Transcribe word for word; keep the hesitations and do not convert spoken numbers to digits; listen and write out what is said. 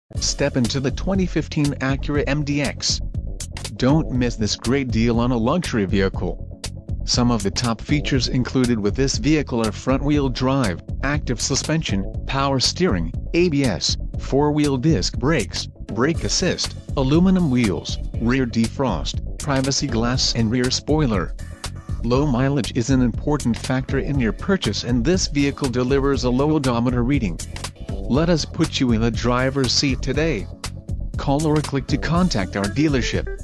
Step into the twenty fifteen Acura M D X. Don't miss this great deal on a luxury vehicle. Some of the top features included with this vehicle are front-wheel drive, active suspension, power steering, A B S, four-wheel disc brakes, brake assist, aluminum wheels, rear defrost, privacy glass and rear spoiler. Low mileage is an important factor in your purchase, and this vehicle delivers a low odometer reading. Let us put you in the driver's seat today. Call or click to contact our dealership.